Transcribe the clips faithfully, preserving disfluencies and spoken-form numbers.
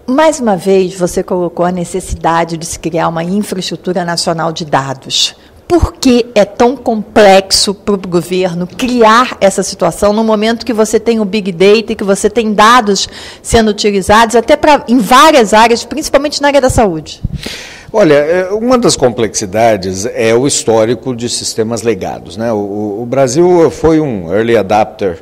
Mais uma vez, você colocou a necessidade de se criar uma infraestrutura nacional de dados. Por que é tão complexo para o governo criar essa situação no momento que você tem o Big Data e que você tem dados sendo utilizados até pra, em várias áreas, principalmente na área da saúde? Olha, uma das complexidades é o histórico de sistemas legados, né? O, o Brasil foi um early adopter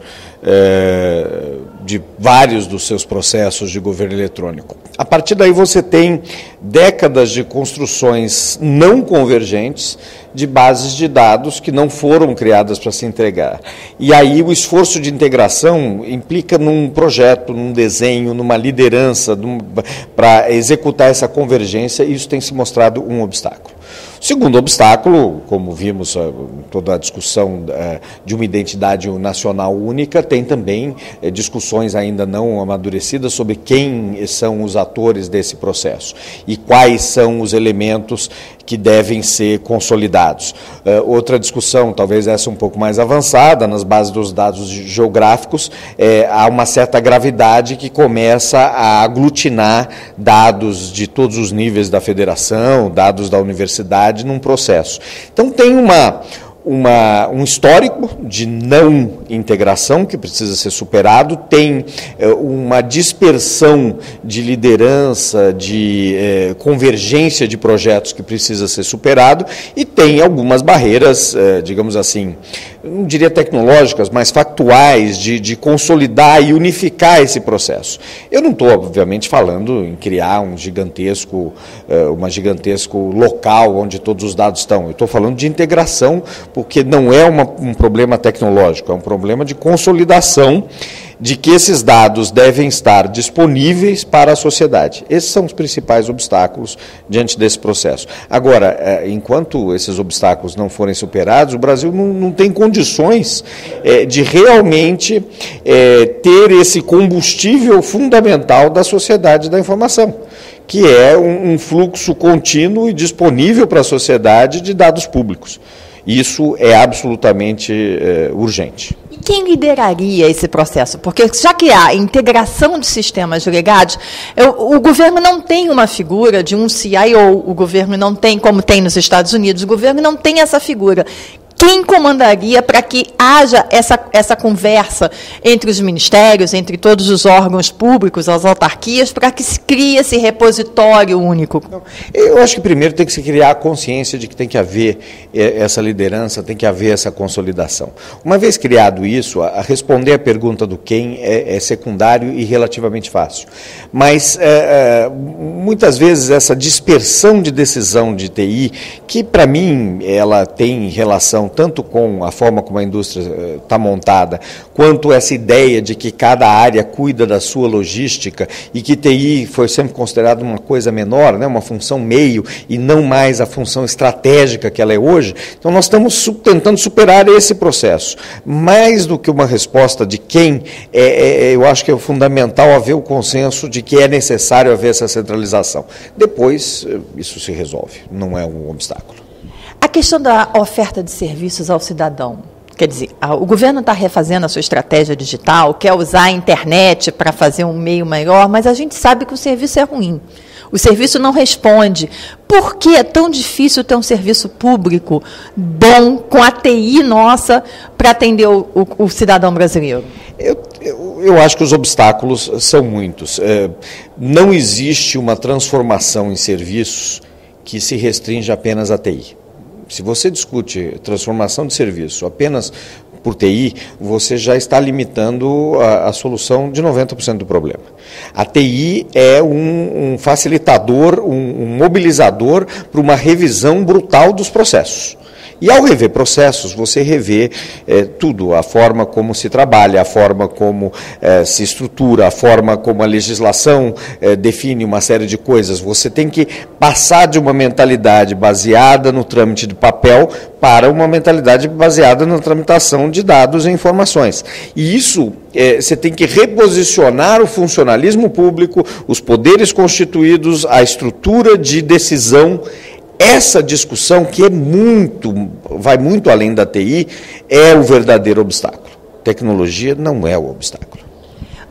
é, de vários dos seus processos de governo eletrônico. A partir daí você tem décadas de construções não convergentes de bases de dados que não foram criadas para se entregar. E aí o esforço de integração implica num projeto, num desenho, numa liderança para executar essa convergência, e isso tem se mostrado um obstáculo. O segundo obstáculo, como vimos toda a discussão de uma identidade nacional única, tem também discussões ainda não amadurecidas sobre quem são os atores desse processo e quais são os elementos que devem ser consolidados. Outra discussão, talvez essa um pouco mais avançada, nas bases dos dados geográficos, é, há uma certa gravidade que começa a aglutinar dados de todos os níveis da federação, dados da universidade, num processo. Então, tem uma... Uma, um histórico de não integração que precisa ser superado, tem eh, uma dispersão de liderança, de eh, convergência de projetos que precisa ser superado, e tem algumas barreiras, eh, digamos assim, não diria tecnológicas, mas factuais, de, de consolidar e unificar esse processo. Eu não estou, obviamente, falando em criar um gigantesco, eh, uma gigantesco local onde todos os dados estão. Eu estou falando de integração, porque não é uma, um problema tecnológico, é um problema de consolidação de que esses dados devem estar disponíveis para a sociedade. Esses são os principais obstáculos diante desse processo. Agora, enquanto esses obstáculos não forem superados, o Brasil não, não tem condições é, de realmente é, ter esse combustível fundamental da sociedade da informação, que é um, um fluxo contínuo e disponível para a sociedade de dados públicos. Isso é absolutamente é, urgente. E quem lideraria esse processo? Porque já que há integração de sistemas legados, eu, o governo não tem uma figura de um C I O, o governo não tem, como tem nos Estados Unidos, o governo não tem essa figura. Quem comandaria para que haja essa, essa conversa entre os ministérios, entre todos os órgãos públicos, as autarquias, para que se crie esse repositório único? Eu acho que primeiro tem que se criar a consciência de que tem que haver essa liderança, tem que haver essa consolidação. Uma vez criado isso, a responder a pergunta do quem é, é secundário e relativamente fácil. Mas, é, muitas vezes, essa dispersão de decisão de T I, que, para mim, ela tem relação tanto com a forma como a indústria está montada, quanto essa ideia de que cada área cuida da sua logística e que T I foi sempre considerada uma coisa menor, né, uma função meio, e não mais a função estratégica que ela é hoje. Então, nós estamos tentando superar esse processo. Mais do que uma resposta de quem, é, é, eu acho que é fundamental haver o consenso de que é necessário haver essa centralização. Depois, isso se resolve, não é um obstáculo. A questão da oferta de serviços ao cidadão. Quer dizer, o governo está refazendo a sua estratégia digital, quer usar a internet para fazer um meio maior, mas a gente sabe que o serviço é ruim. O serviço não responde. Por que é tão difícil ter um serviço público bom, com a T I nossa, para atender o, o, o cidadão brasileiro? Eu, eu, eu acho que os obstáculos são muitos. É, não existe uma transformação em serviços que se restringe apenas à T I. Se você discute transformação de serviço apenas por T I, você já está limitando a, a solução de noventa por cento do problema. A T I é um, um facilitador, um, um mobilizador para uma revisão brutal dos processos. E ao rever processos, você revê é, tudo, a forma como se trabalha, a forma como é, se estrutura, a forma como a legislação é, define uma série de coisas. Você tem que passar de uma mentalidade baseada no trâmite de papel para uma mentalidade baseada na tramitação de dados e informações. E isso, é, você tem que reposicionar o funcionalismo público, os poderes constituídos, a estrutura de decisão. Essa discussão, que é muito, vai muito além da T I, é o verdadeiro obstáculo. Tecnologia não é o obstáculo.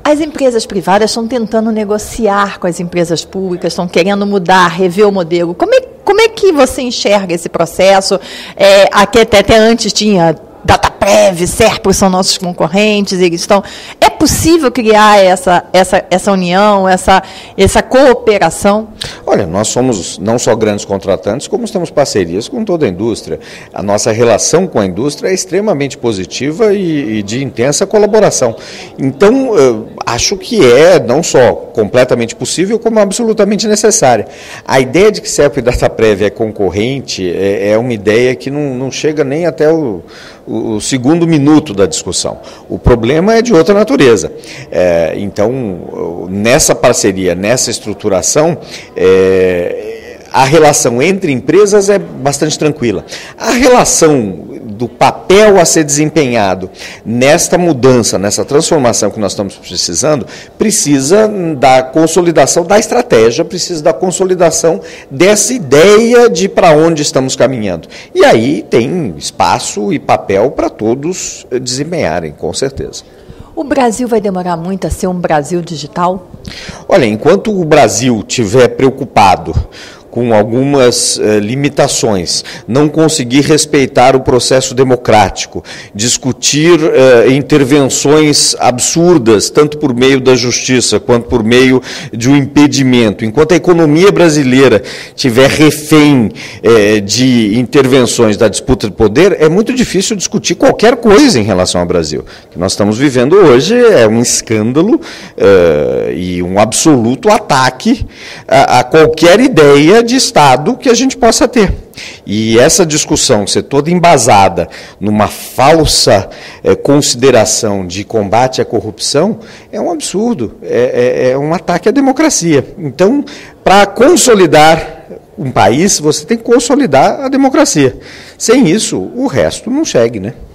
As empresas privadas estão tentando negociar com as empresas públicas, estão querendo mudar, rever o modelo. Como é, como é que você enxerga esse processo? É, aqui até, até antes tinha Dataprev, Serpro são nossos concorrentes, eles estão... É possível criar essa, essa, essa união, essa, essa cooperação? Olha, nós somos não só grandes contratantes, como temos parcerias com toda a indústria. A nossa relação com a indústria é extremamente positiva e, e de intensa colaboração. Então, eu acho que é não só completamente possível, como absolutamente necessária. A ideia de que Serpro e Dataprev é concorrente é, é uma ideia que não, não chega nem até o, o segundo minuto da discussão. O problema é de outra natureza. É, então, nessa parceria, nessa estruturação, é, a relação entre empresas é bastante tranquila. A relação do papel a ser desempenhado nesta mudança, nessa transformação que nós estamos precisando, precisa da consolidação da estratégia, precisa da consolidação dessa ideia de para onde estamos caminhando. E aí tem espaço e papel para todos desempenharem, com certeza. O Brasil vai demorar muito a ser um Brasil digital? Olha, enquanto o Brasil estiver preocupado com algumas eh, limitações, não conseguir respeitar o processo democrático, discutir eh, intervenções absurdas, tanto por meio da justiça quanto por meio de um impedimento, enquanto a economia brasileira estiver refém eh, de intervenções da disputa de poder, é muito difícil discutir qualquer coisa em relação ao Brasil. O que nós estamos vivendo hoje é um escândalo eh, e um absoluto ataque a, a qualquer ideia de Estado que a gente possa ter. E essa discussão ser toda embasada numa falsa eh, consideração de combate à corrupção é um absurdo, é, é, é um ataque à democracia. Então, para consolidar um país, você tem que consolidar a democracia. Sem isso, o resto não segue, né?